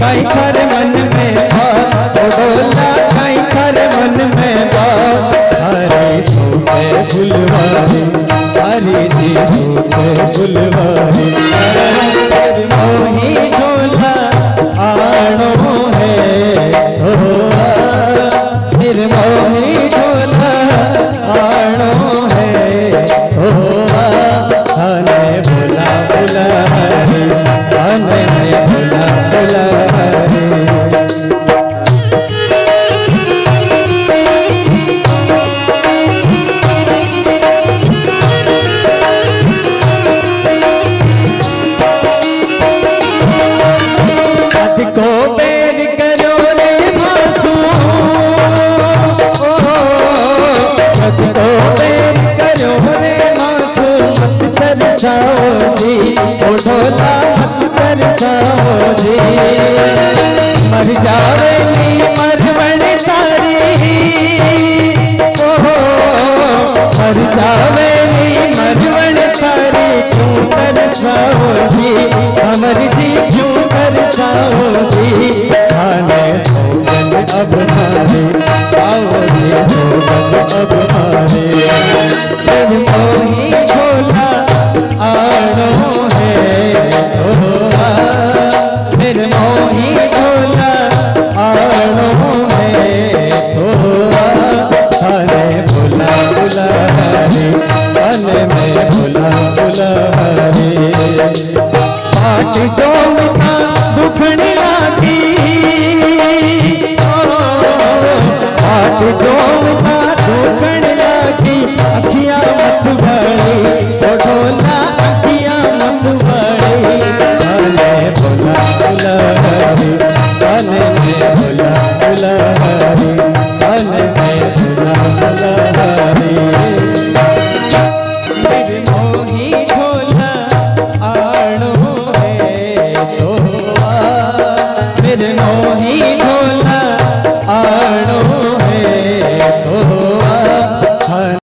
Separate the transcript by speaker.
Speaker 1: काई थारे मन में बात, ओ ढोला काई थारे मन में बात। हरे सोते फुलवारी, हरे जी सोते फुलवारी। मोही ढोला आणो है हो, फिर मोही ढोला आणो है हो। आने भोला भोला हरे, आने भोला भोला हरे। को बैर करो रे मासूम, खुद को बैर करो रे मासूम, मत तरसाओ जी, ओ ढोला मत तरसाओ जी। मर जावेली मरवण तारी, ओ मर जावेली मरवण तारी, क्यों तरसाओ जी, अमर जी क्यों